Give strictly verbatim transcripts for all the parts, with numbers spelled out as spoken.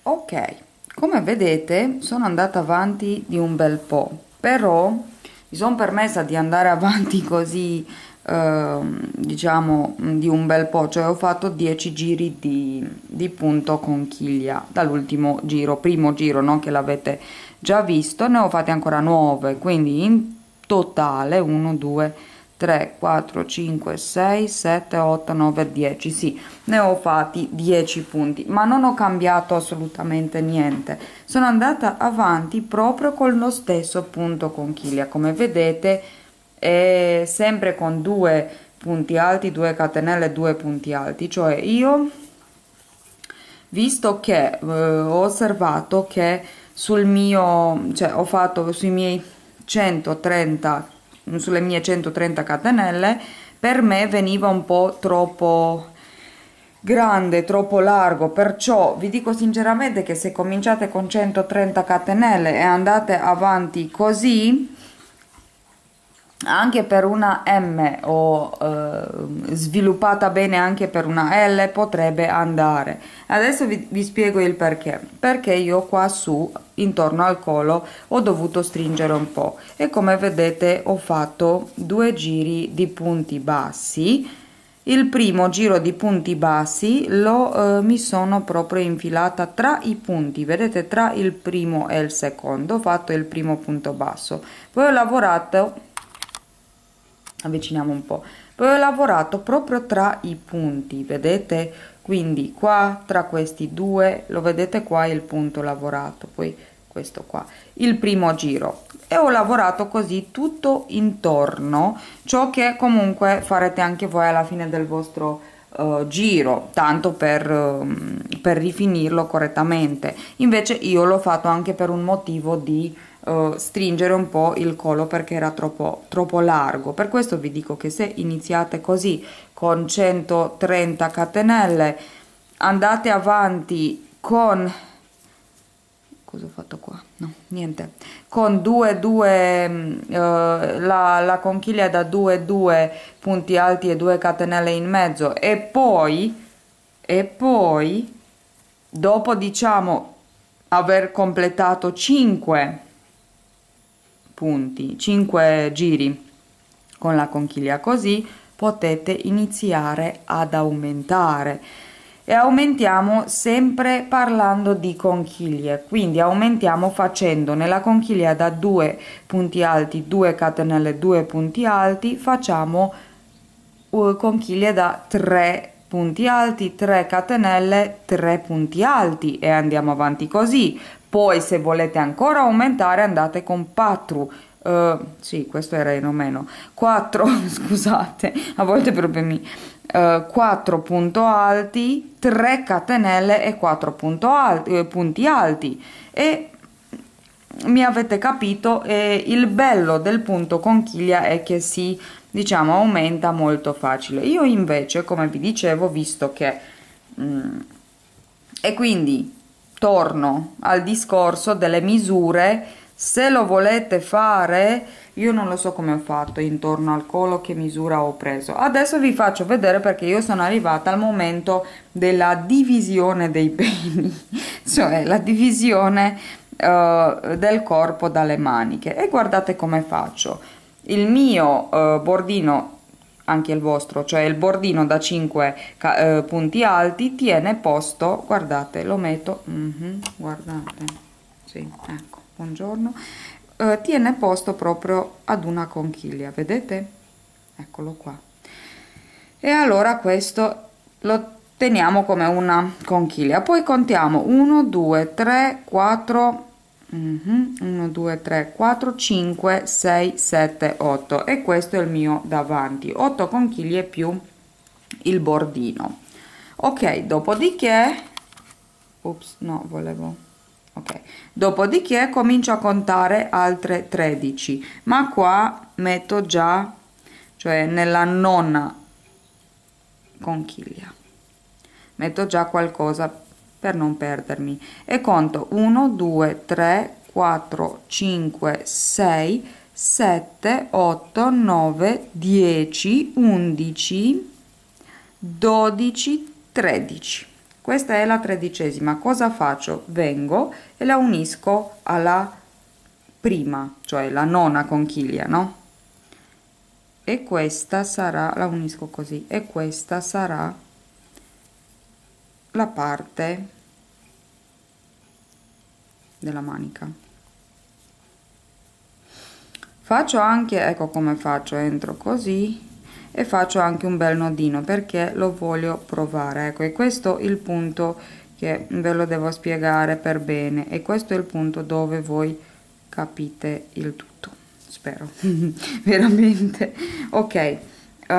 Ok, come vedete sono andata avanti di un bel po', però mi sono permessa di andare avanti così, eh, diciamo, di un bel po', cioè ho fatto dieci giri di, di punto conchiglia dall'ultimo giro, primo giro, no, che l'avete già visto, ne ho fatti ancora nove, quindi in totale uno, due, tre, quattro, cinque, sei, sette, otto, nove, dieci, sì, ne ho fatti dieci punti, ma non ho cambiato assolutamente niente, sono andata avanti proprio con lo stesso punto conchiglia, come vedete, è sempre con due punti alti, due catenelle, due punti alti, cioè io, visto che eh, ho osservato che sul mio, cioè ho fatto sui miei centotrenta, sulle mie centotrenta catenelle, per me veniva un po' troppo grande, troppo largo, perciò vi dico sinceramente che se cominciate con centotrenta catenelle e andate avanti così, anche per una M o eh, sviluppata bene anche per una L potrebbe andare. Adesso vi, vi spiego il perché. Perché io qua su, intorno al collo, ho dovuto stringere un po' e come vedete ho fatto due giri di punti bassi. Il primo giro di punti bassi lo eh, mi sono proprio infilata tra i punti, vedete, tra il primo e il secondo, ho fatto il primo punto basso, poi ho lavorato, avviciniamo un po', poi ho lavorato proprio tra i punti, vedete, quindi qua tra questi due, lo vedete qua il punto lavorato, poi questo qua, il primo giro, e ho lavorato così tutto intorno, ciò che comunque farete anche voi alla fine del vostro uh, giro, tanto per, um, per rifinirlo correttamente. Invece io l'ho fatto anche per un motivo di Uh, stringere un po' il collo perché era troppo, troppo largo. Per questo vi dico che se iniziate così con centotrenta catenelle, andate avanti con, cosa ho fatto qua? No, niente, con due due uh, la, la conchiglia da due due punti alti e due catenelle in mezzo, e poi e poi dopo, diciamo, aver completato cinque punti, cinque giri con la conchiglia, così potete iniziare ad aumentare, e aumentiamo sempre parlando di conchiglie, quindi aumentiamo facendo nella conchiglia da due punti alti, due catenelle, due punti alti, facciamo uh, conchiglie da tre punti alti, tre catenelle, tre punti alti, e andiamo avanti così. Poi se volete ancora aumentare andate con quattro, uh, sì, questo era in romeno, quattro, scusate, a volte proprio mi, uh, quattro punti alti, tre catenelle e quattro punti alti, eh, punti alti, e mi avete capito. E il bello del punto conchiglia è che si, diciamo, aumenta molto facile. Io invece, come vi dicevo, visto che mm, e quindi torno al discorso delle misure, se lo volete fare, io non lo so come ho fatto intorno al collo, che misura ho preso. Adesso vi faccio vedere, perché io sono arrivata al momento della divisione dei peni, cioè la divisione uh, del corpo dalle maniche, e guardate come faccio. Il mio uh, bordino, anche il vostro, cioè il bordino da cinque eh, punti alti, tiene posto, guardate, lo metto, mm-hmm, guardate, sì, ecco, buongiorno, eh, tiene posto proprio ad una conchiglia, vedete? Eccolo qua. E allora questo lo teniamo come una conchiglia, poi contiamo uno, due, tre, quattro, uno, due, tre, quattro, cinque, sei, sette, otto, e questo è il mio davanti, otto conchiglie più il bordino. Ok, dopodiché, ups, no, volevo, ok, dopodiché comincio a contare altre tredici, ma qua metto già, cioè nella nona conchiglia, metto già qualcosa per non perdermi, e conto uno, due, tre, quattro, cinque, sei, sette, otto, nove, dieci, undici, dodici, tredici. questa è la tredicesima. Cosa faccio? Vengo e la unisco alla prima, cioè la nona conchiglia, no? E questa sarà, la unisco così, e questa sarà la parte della manica. Faccio anche, ecco come faccio, entro così e faccio anche un bel nodino perché lo voglio provare, ecco, e questo è il punto che ve lo devo spiegare per bene, e questo è il punto dove voi capite il tutto, spero. Veramente. Ok, uh,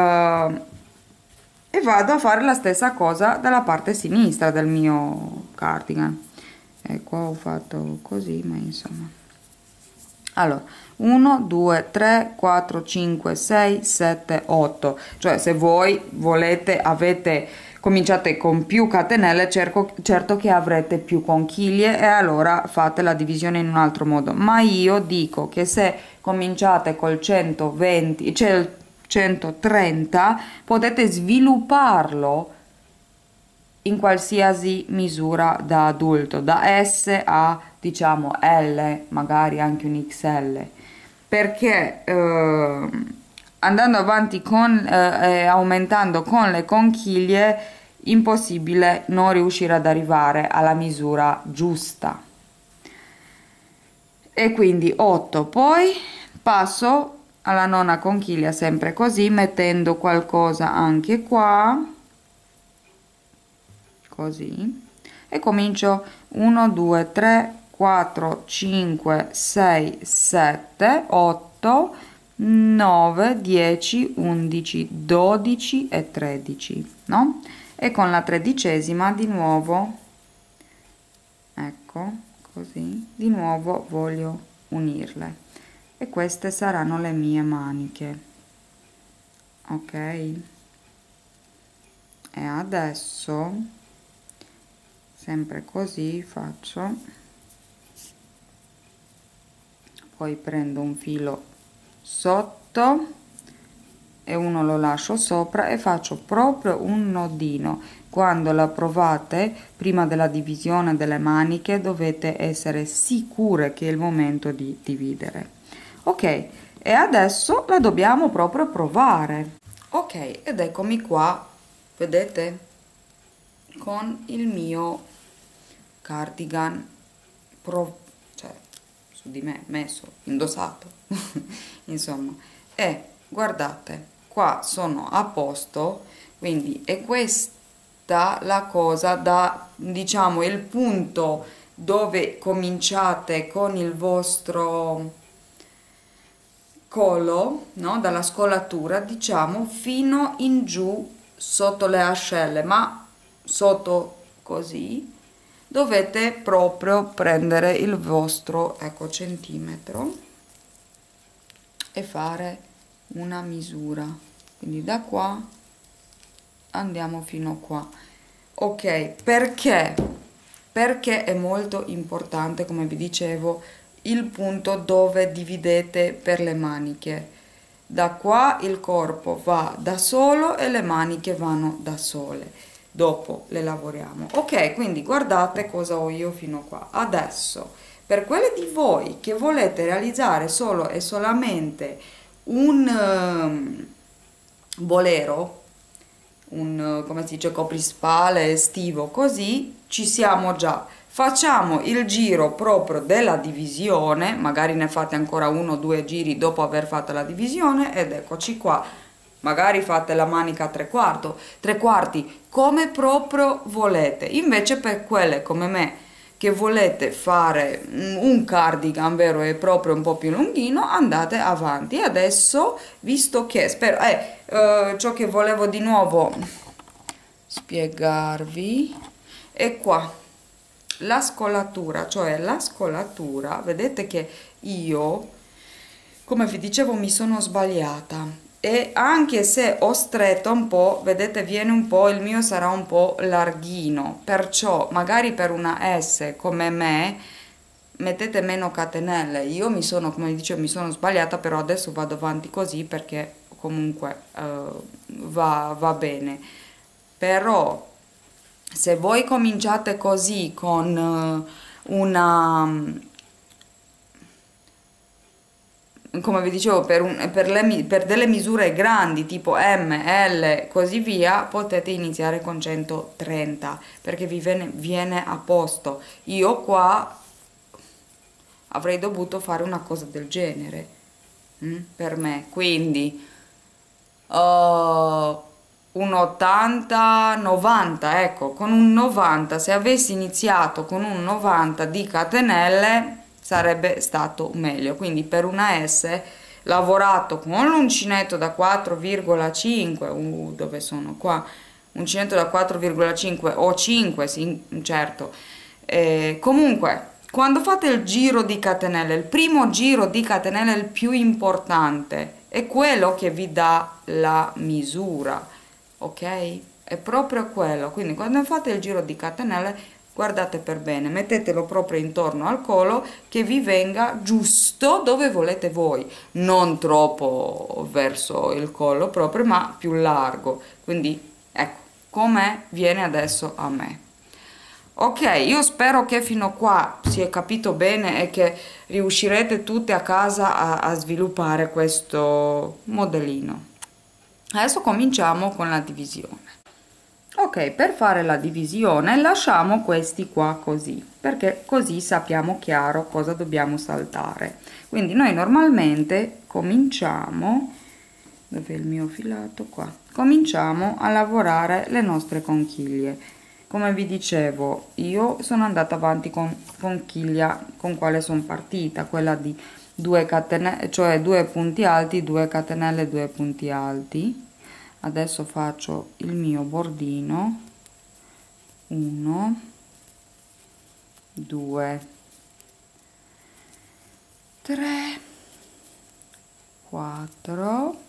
e vado a fare la stessa cosa dalla parte sinistra del mio cardigan, e qua ho fatto così, ma insomma. Allora, uno, due, tre, quattro, cinque, sei, sette, otto, cioè se voi volete, avete, cominciate con più catenelle, cerco, certo che avrete più conchiglie e allora fate la divisione in un altro modo, ma io dico che se cominciate col centoventi, cioè il centotrenta, potete svilupparlo in qualsiasi misura da adulto, da S a diciamo L, magari anche un X L, perché eh, andando avanti con eh, aumentando con le conchiglie impossibile non riuscire ad arrivare alla misura giusta. E quindi otto, poi passo alla nona conchiglia sempre così, mettendo qualcosa anche qua così, e comincio uno, due, tre, quattro, cinque, sei, sette, otto, nove, dieci, undici, dodici e tredici, no? E con la tredicesima di nuovo, ecco, così, di nuovo voglio unirle, e queste saranno le mie maniche, ok? E adesso sempre così faccio, poi prendo un filo sotto e uno lo lascio sopra e faccio proprio un nodino. Quando la provate prima della divisione delle maniche dovete essere sicure che è il momento di dividere, ok? E adesso la dobbiamo proprio provare, ok? Ed eccomi qua, vedete, con il mio cardigan pro, cioè su di me, messo, indossato insomma, e guardate qua sono a posto, quindi è questa la cosa da, diciamo, il punto dove cominciate con il vostro collo, no? Dalla scolatura, diciamo, fino in giù sotto le ascelle, ma sotto così dovete proprio prendere il vostro, ecco, centimetro e fare una misura, quindi da qua andiamo fino qua, ok? Perché perché è molto importante, come vi dicevo, il punto dove dividete per le maniche. Da qua il corpo va da solo e le maniche vanno da sole, dopo le lavoriamo, ok? Quindi guardate cosa ho io fino qua. Adesso per quelle di voi che volete realizzare solo e solamente un um, bolero, un, come si dice, coprispale estivo, così ci siamo già. Facciamo il giro proprio della divisione, magari ne fate ancora uno o due giri dopo aver fatto la divisione, ed eccoci qua. Magari fate la manica a tre quarti, tre quarti, come proprio volete. Invece per quelle come me che volete fare un cardigan vero e proprio un po' più lunghino, andate avanti. E adesso, visto che spero, eh, eh, ciò che volevo di nuovo spiegarvi è qua la scolatura, cioè la scolatura, vedete che io, come vi dicevo, mi sono sbagliata, e anche se ho stretto un po', vedete, viene un po', il mio sarà un po' larghino, perciò magari per una S come me mettete meno catenelle. Io mi sono, come vi dicevo, mi sono sbagliata, però adesso vado avanti così perché comunque uh, va, va bene. Però se voi cominciate così con uh, una, come vi dicevo, per, un, per, le, per delle misure grandi tipo M, L, così via, potete iniziare con centotrenta perché vi viene, viene a posto. Io qua avrei dovuto fare una cosa del genere, mm, per me, quindi uh, un ottanta novanta, ecco, con un novanta, se avessi iniziato con un novanta di catenelle sarebbe stato meglio. Quindi per una S lavorato con l'uncinetto da quattro virgola cinque, uh, dove sono qua, uncinetto da quattro virgola cinque o cinque, sì, certo, eh, comunque quando fate il giro di catenelle, il primo giro di catenelle è il più importante, è quello che vi dà la misura, ok? È proprio quello. Quindi quando fate il giro di catenelle, guardate per bene, mettetelo proprio intorno al collo che vi venga giusto dove volete voi, non troppo verso il collo proprio, ma più largo. Quindi ecco come viene adesso a me. Ok, io spero che fino a qua si è capito bene e che riuscirete tutte a casa a, a sviluppare questo modellino. Adesso cominciamo con la divisione. Ok, per fare la divisione lasciamo questi qua così, perché così sappiamo chiaro cosa dobbiamo saltare. Quindi noi normalmente cominciamo, dove è il mio filato? Qua. Cominciamo a lavorare le nostre conchiglie. Come vi dicevo, io sono andata avanti con conchiglia con quale sono partita, quella di due catenelle, cioè due punti alti, due catenelle, due punti alti. Adesso faccio il mio bordino, uno, due, tre, quattro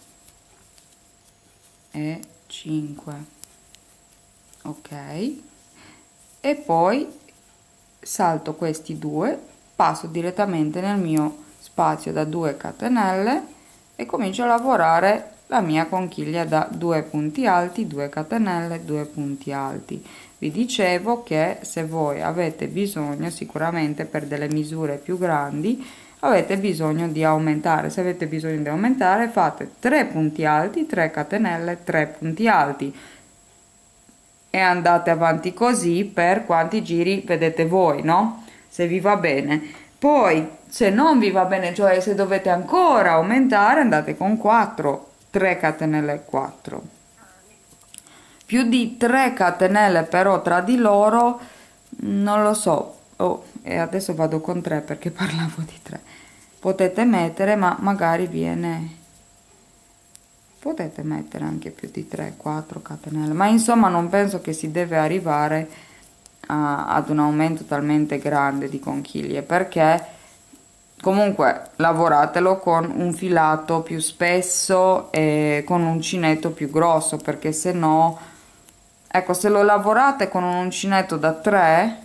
e cinque. Ok, e poi salto questi due, passo direttamente nel mio spazio da due catenelle e comincio a lavorare la mia conchiglia da due punti alti, due catenelle, due punti alti. Vi dicevo che se voi avete bisogno, sicuramente per delle misure più grandi, avete bisogno di aumentare. Se avete bisogno di aumentare, fate tre punti alti, tre catenelle, tre punti alti e andate avanti così per quanti giri vedete voi, no? Se vi va bene. Poi se non vi va bene, cioè se dovete ancora aumentare, andate con quattro, tre catenelle, quattro. Più di tre catenelle però tra di loro non lo so. Oh, e adesso vado con tre perché parlavo di tre. Potete mettere, ma magari viene, potete mettere anche più di tre quattro catenelle, ma insomma non penso che si deve arrivare a, ad un aumento talmente grande di conchiglie, perché comunque lavoratelo con un filato più spesso e con un uncinetto più grosso, perché se no, ecco, se lo lavorate con un uncinetto da tre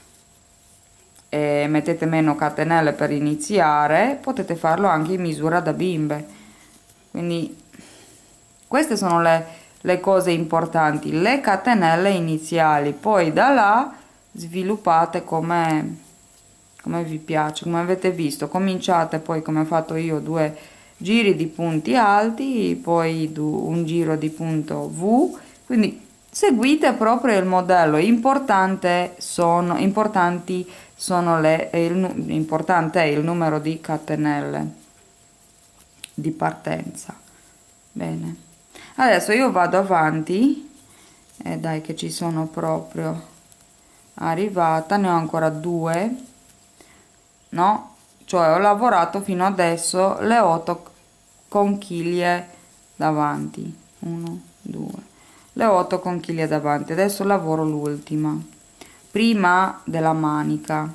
e mettete meno catenelle per iniziare, potete farlo anche in misura da bimbe. Quindi queste sono le, le cose importanti, le catenelle iniziali, poi da là sviluppate come, come vi piace, come avete visto. Cominciate poi, come ho fatto io, due giri di punti alti, poi un giro di punto V, quindi seguite proprio il modello. Importante sono, importanti sono le, il, importante è il numero di catenelle di partenza. Bene, adesso io vado avanti e dai che ci sono proprio arrivata, ne ho ancora due, no? Cioè ho lavorato fino adesso le otto conchiglie davanti, uno, due, le otto conchiglie davanti. Adesso lavoro l'ultima prima della manica.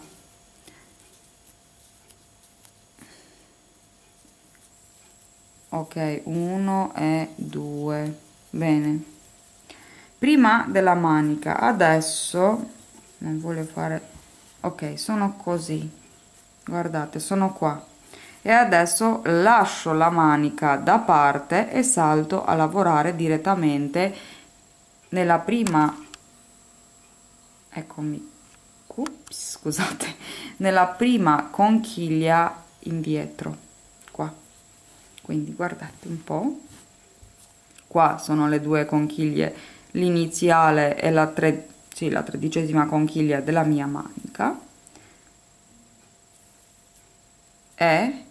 Ok, uno e due, bene, prima della manica. Adesso non voglio fare, ok, sono così, guardate, sono qua, e adesso lascio la manica da parte e salto a lavorare direttamente nella prima eccomi, ups, scusate, nella prima conchiglia indietro, qua. Quindi guardate un po', qua sono le due conchiglie, l'iniziale e la, tre, sì, la tredicesima conchiglia della mia manica, e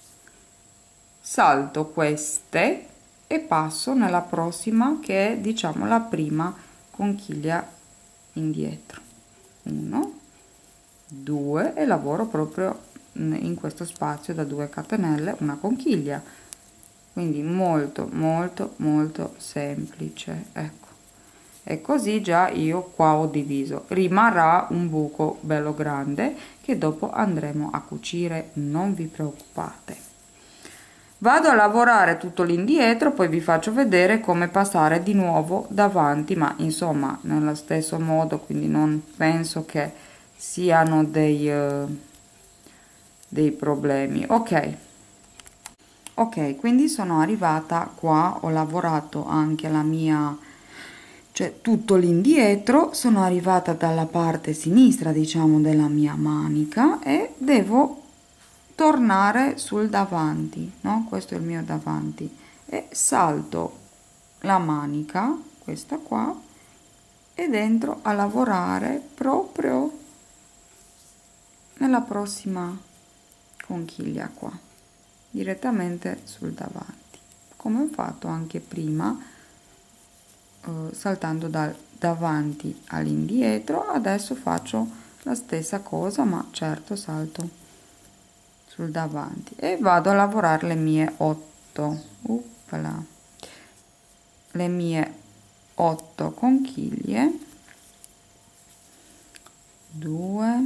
salto queste e passo nella prossima, che è, diciamo, la prima conchiglia indietro. Uno, due, e lavoro proprio in questo spazio da due catenelle una conchiglia, quindi molto molto molto semplice, ecco. E così già io qua ho diviso, rimarrà un buco bello grande che dopo andremo a cucire, non vi preoccupate. Vado a lavorare tutto l'indietro, poi vi faccio vedere come passare di nuovo davanti, ma insomma nello stesso modo, quindi non penso che siano dei, uh, dei problemi. Ok, ok, quindi sono arrivata qua, ho lavorato anche la mia, cioè tutto l'indietro, sono arrivata dalla parte sinistra, diciamo, della mia manica e devo tornare sul davanti, no? Questo è il mio davanti, e salto la manica, questa qua, e dentro a lavorare proprio nella prossima conchiglia qua, direttamente sul davanti, come ho fatto anche prima, eh, saltando dal davanti all'indietro. Adesso faccio la stessa cosa, ma certo salto sul davanti e vado a lavorare le mie otto, uppala, le mie otto conchiglie, due,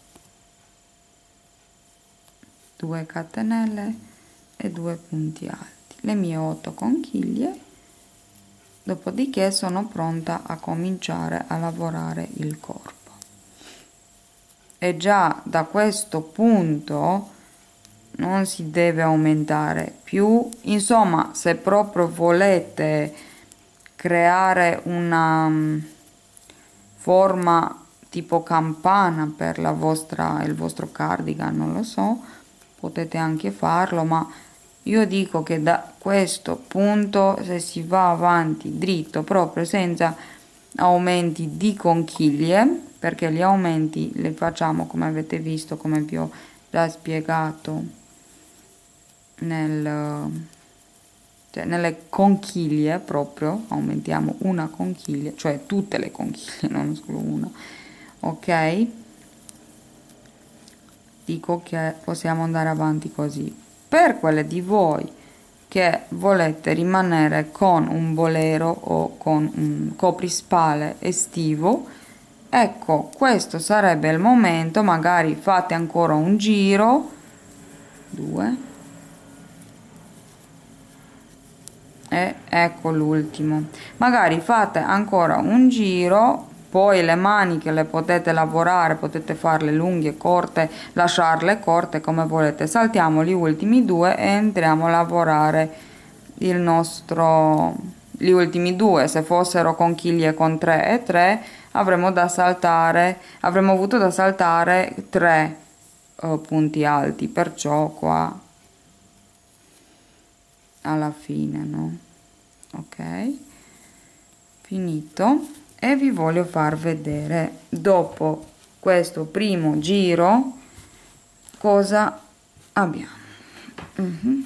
due catenelle e due punti alti, le mie otto conchiglie. Dopodiché sono pronta a cominciare a lavorare il corpo, e già da questo punto non si deve aumentare più. Insomma, se proprio volete creare una forma tipo campana per la vostra, il vostro cardigan, non lo so, potete anche farlo, ma io dico che da questo punto, se si va avanti dritto, proprio senza aumenti di conchiglie, perché gli aumenti li facciamo, come avete visto, come vi ho già spiegato, nel, cioè nelle conchiglie, proprio aumentiamo una conchiglia, cioè tutte le conchiglie, non solo una. Ok, dico che possiamo andare avanti così. Per quelle di voi che volete rimanere con un bolero o con un coprispale estivo, ecco, questo sarebbe il momento. Magari fate ancora un giro, due, e ecco l'ultimo, magari fate ancora un giro, poi le maniche le potete lavorare, potete farle lunghe, corte, lasciarle corte come volete. Saltiamo gli ultimi due e entriamo a lavorare il nostro, gli ultimi due. Se fossero conchiglie con tre e tre avremmo da saltare, avremmo avuto da saltare tre uh, punti alti, perciò qua alla fine, no? Ok, finito. E vi voglio far vedere dopo questo primo giro cosa abbiamo. Mm-hmm.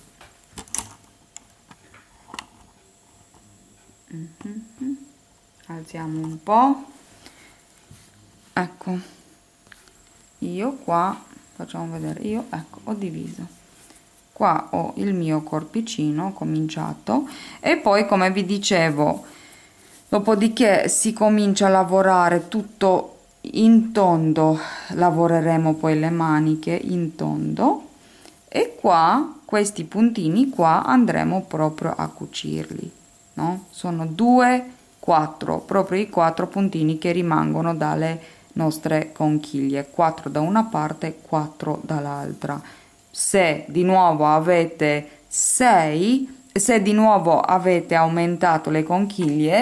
Mm-hmm. Alziamo un po', ecco, io qua facciamo vedere, io ecco ho diviso. Qua ho il mio corpicino cominciato, e poi, come vi dicevo, dopodiché si comincia a lavorare tutto in tondo, lavoreremo poi le maniche in tondo, e qua questi puntini qua andremo proprio a cucirli, no? Sono due, quattro, proprio i quattro puntini che rimangono dalle nostre conchiglie, quattro da una parte, quattro dall'altra. Se di nuovo avete sei, se di nuovo avete aumentato le conchiglie,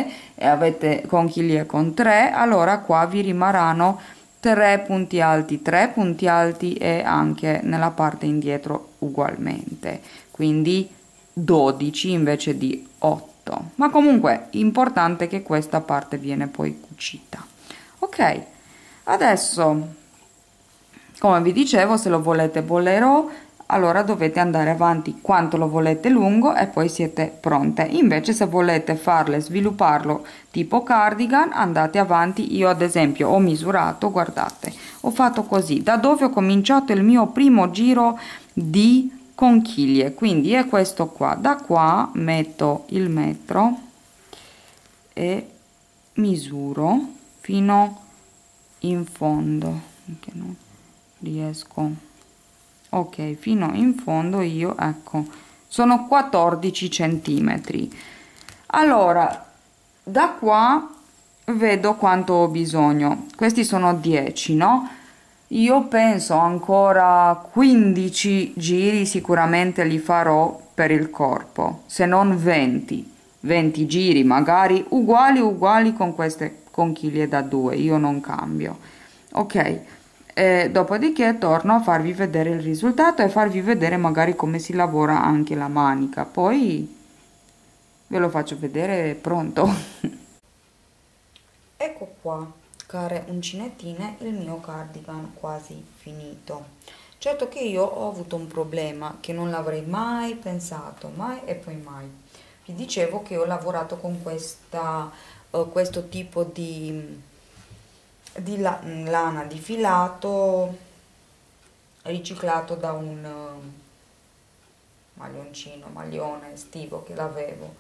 e avete conchiglie con tre, allora qua vi rimarranno tre punti alti, tre punti alti e anche nella parte indietro ugualmente, quindi dodici invece di otto, ma comunque importante che questa parte viene poi cucita. Ok, adesso come vi dicevo, se lo volete bolero, allora dovete andare avanti quanto lo volete lungo e poi siete pronte. Invece se volete farle, svilupparlo tipo cardigan, andate avanti. Io ad esempio ho misurato, guardate, ho fatto così, da dove ho cominciato il mio primo giro di conchiglie, quindi è questo qua. Da qua metto il metro e misuro fino in fondo, che non riesco, ok, fino in fondo. Io, ecco, sono quattordici centimetri. Allora da qua vedo quanto ho bisogno, questi sono dieci, no? Io penso ancora quindici giri sicuramente li farò per il corpo, se non venti venti giri magari uguali uguali con queste conchiglie da due, io non cambio, ok. E dopodiché torno a farvi vedere il risultato e farvi vedere magari come si lavora anche la manica, poi ve lo faccio vedere pronto. Ecco qua, care uncinettine, il mio cardigan quasi finito. Certo che io ho avuto un problema che non l'avrei mai pensato, mai e poi mai. Vi dicevo che ho lavorato con questa, uh, questo tipo di di la, lana di filato riciclato da un uh, maglioncino, maglione estivo che l'avevo,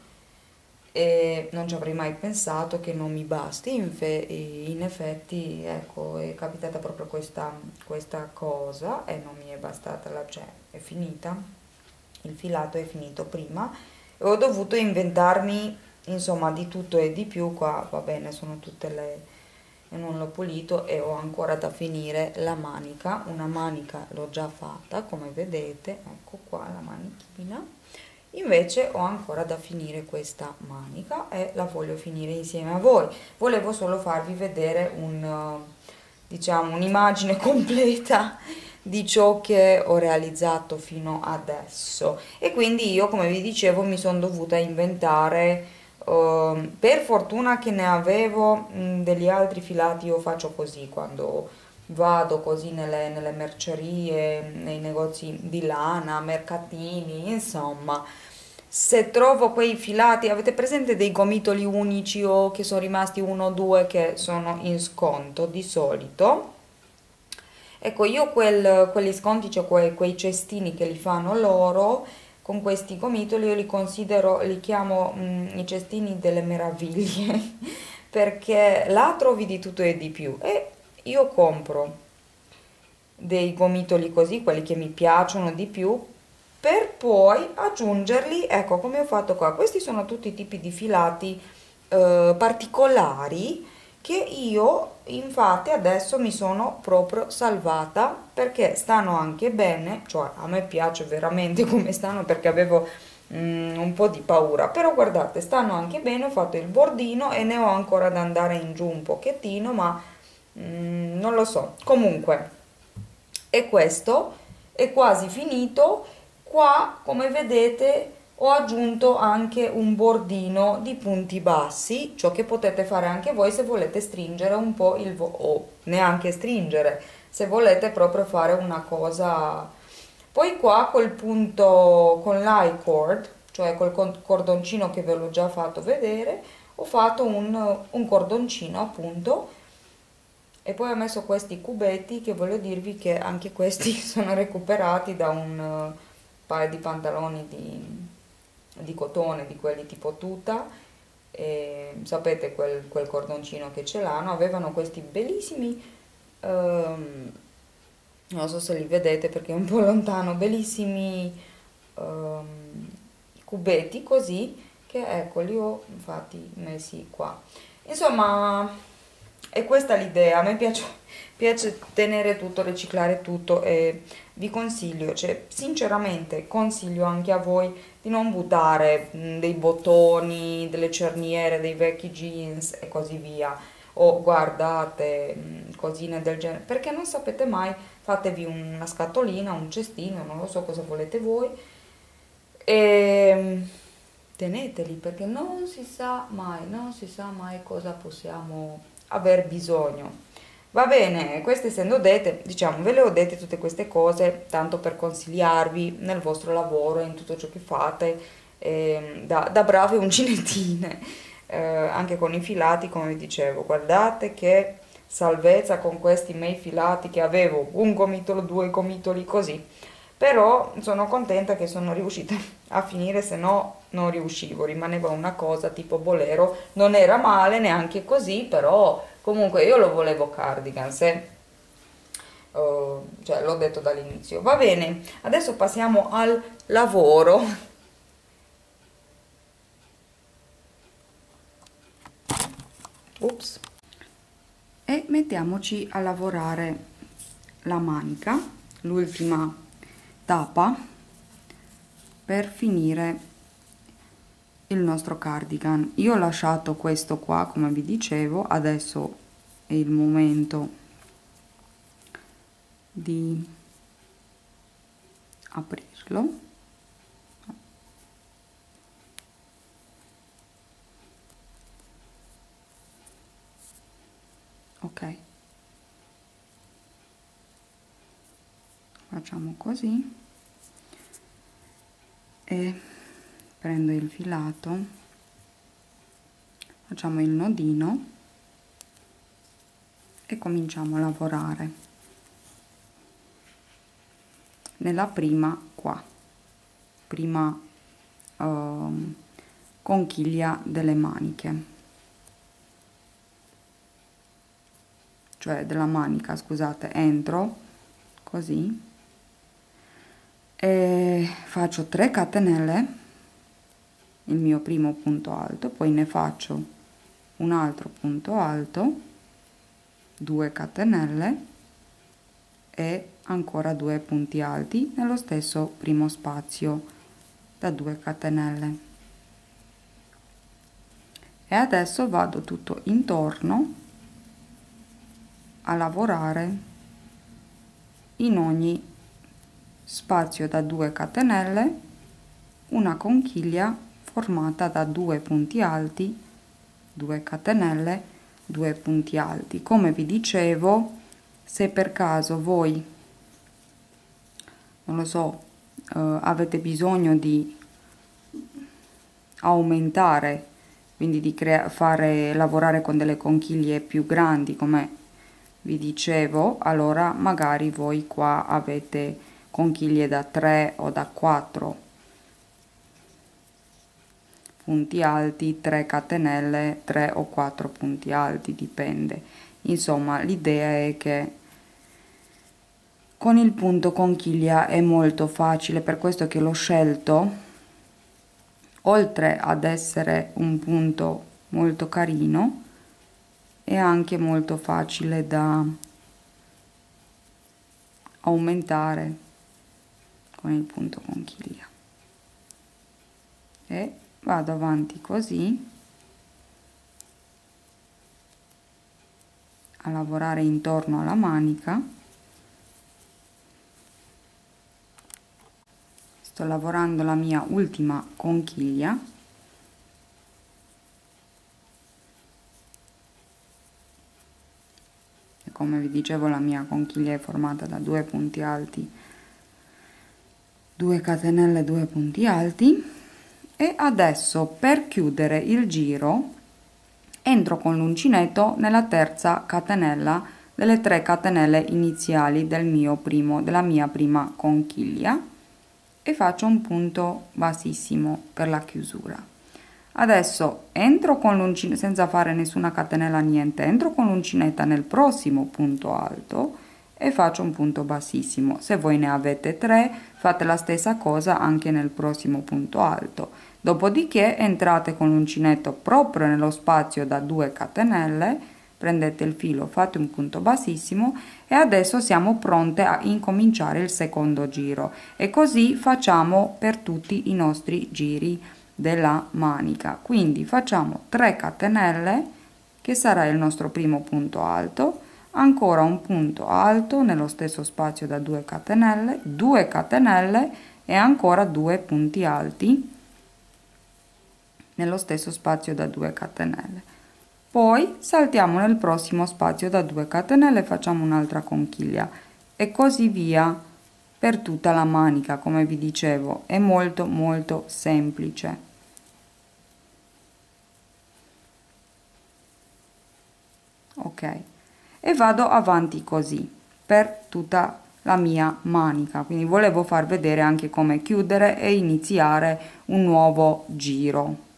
e non ci avrei mai pensato che non mi basti. In, in effetti, ecco, è capitata proprio questa, questa cosa e non mi è bastata, la, cioè è finita, il filato è finito prima e ho dovuto inventarmi insomma di tutto e di più. Qua va bene, sono tutte le, e non l'ho pulito e ho ancora da finire la manica. Una manica l'ho già fatta, come vedete, ecco qua la manichina. Invece ho ancora da finire questa manica e la voglio finire insieme a voi. Volevo solo farvi vedere un, diciamo, un'immagine completa di ciò che ho realizzato fino adesso, e quindi io, come vi dicevo, mi sono dovuta inventare. Uh, per fortuna che ne avevo mh, degli altri filati. Io faccio così quando vado così nelle, nelle mercerie, nei negozi di lana, mercatini, insomma, se trovo quei filati, avete presente dei gomitoli unici o che sono rimasti uno o due che sono in sconto di solito? Ecco, io quel, quegli sconti, cioè quei, quei cestini che li fanno loro con questi gomitoli, io li considero, li chiamo mh, i cestini delle meraviglie perché là trovi di tutto e di più, e io compro dei gomitoli così, quelli che mi piacciono di più, per poi aggiungerli, ecco come ho fatto qua. Questi sono tutti i tipi di filati eh, particolari che io infatti adesso mi sono proprio salvata, perché stanno anche bene, cioè a me piace veramente come stanno, perché avevo mm, un po' di paura, però guardate, stanno anche bene. Ho fatto il bordino e ne ho ancora da andare in giù un pochettino, ma mm, non lo so, comunque, e questo è quasi finito. Qua, come vedete, ho aggiunto anche un bordino di punti bassi, ciò che potete fare anche voi se volete stringere un po' il vo- o neanche stringere, se volete proprio fare una cosa. Poi qua col punto, con l'i-cord, cioè col cordoncino che ve l'ho già fatto vedere, ho fatto un, un cordoncino appunto, e poi ho messo questi cubetti che voglio dirvi che anche questi sono recuperati da un uh, paio di pantaloni di di cotone, di quelli tipo tuta, e sapete quel, quel cordoncino che ce l'hanno. Avevano questi bellissimi, ehm, non so se li vedete perché è un po' lontano, bellissimi ehm, cubetti così, che ecco li ho infatti messi qua. Insomma, è questa l'idea. A me piace, piace tenere tutto, riciclare tutto, e vi consiglio, cioè sinceramente consiglio anche a voi di non buttare mh, dei bottoni, delle cerniere, dei vecchi jeans e così via, o guardate mh, cosine del genere, perché non sapete mai, fatevi una scatolina, un cestino, non lo so cosa volete voi, e teneteli perché non si sa mai, non si sa mai cosa possiamo aver bisogno. Va bene, queste essendo dette, diciamo, ve le ho dette tutte queste cose tanto per consigliarvi nel vostro lavoro e in tutto ciò che fate, ehm, da, da brave uncinetine, eh, anche con i filati, come vi dicevo. Guardate che salvezza con questi miei filati che avevo, un gomitolo, due gomitoli, così. Però sono contenta che sono riuscita a finire, se no non riuscivo, rimaneva una cosa tipo bolero, non era male neanche così, però comunque io lo volevo cardigan, se, uh, cioè l'ho detto dall'inizio. Va bene, adesso passiamo al lavoro. Ups. E mettiamoci a lavorare la manica, l'ultima tappa per finire il nostro cardigan. Io ho lasciato questo qua come vi dicevo, adesso è il momento di aprirlo. Ok, facciamo così e prendo il filato, facciamo il nodino e cominciamo a lavorare nella prima qua, prima uh, conchiglia delle maniche, cioè della manica, scusate, entro così e faccio tre catenelle, il mio primo punto alto, poi ne faccio un altro punto alto, due catenelle e ancora due punti alti nello stesso primo spazio da due catenelle, e adesso vado tutto intorno a lavorare in ogni spazio da due catenelle una conchiglia formata da due punti alti, due catenelle, due punti alti. Come vi dicevo, se per caso voi, non lo so, eh, avete bisogno di aumentare, quindi di crea- fare lavorare con delle conchiglie più grandi, come vi dicevo, allora magari voi qua avete conchiglie da tre o da quattro punti alti, tre catenelle, tre o quattro punti alti, dipende. Insomma, l'idea è che con il punto conchiglia è molto facile, per questo che l'ho scelto, oltre ad essere un punto molto carino, è anche molto facile da aumentare con il punto conchiglia. E vado avanti così a lavorare intorno alla manica. Sto lavorando la mia ultima conchiglia, e come vi dicevo la mia conchiglia è formata da due punti alti, due catenelle, due punti alti. E adesso per chiudere il giro entro con l'uncinetto nella terza catenella delle tre catenelle iniziali del mio primo della mia prima conchiglia e faccio un punto bassissimo per la chiusura. Adesso entro con l'uncinetto senza fare nessuna catenella, niente, entro con l'uncinetta nel prossimo punto alto e faccio un punto bassissimo. Se voi ne avete tre, fate la stessa cosa anche nel prossimo punto alto. Dopodiché entrate con l'uncinetto proprio nello spazio da due catenelle prendete il filo, fate un punto bassissimo e adesso siamo pronte a incominciare il secondo giro, e così facciamo per tutti i nostri giri della manica. Quindi facciamo tre catenelle, che sarà il nostro primo punto alto, ancora un punto alto nello stesso spazio da due catenelle, due catenelle e ancora due punti alti nello stesso spazio da due catenelle. Poi saltiamo nel prossimo spazio da due catenelle, facciamo un'altra conchiglia e così via per tutta la manica. Come vi dicevo, è molto molto semplice. Ok, e vado avanti così per tutta la mia manica. Quindi volevo far vedere anche come chiudere e iniziare un nuovo giro.